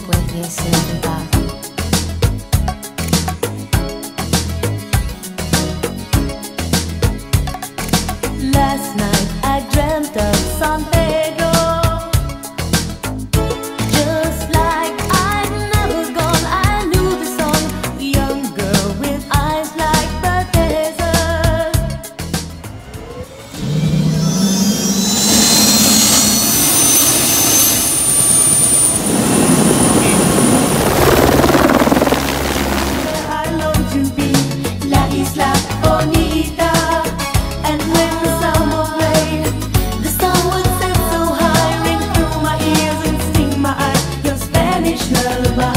pudiese olvidar. Last night I dreamt of San Pedro, just like I'd never gone. I knew the song, the young girl with eyes like the desert. I long to be La Isla Bonita, and when the summer played, the sun would set so high, ring through my ears and sting my eyes, your Spanish lullaby.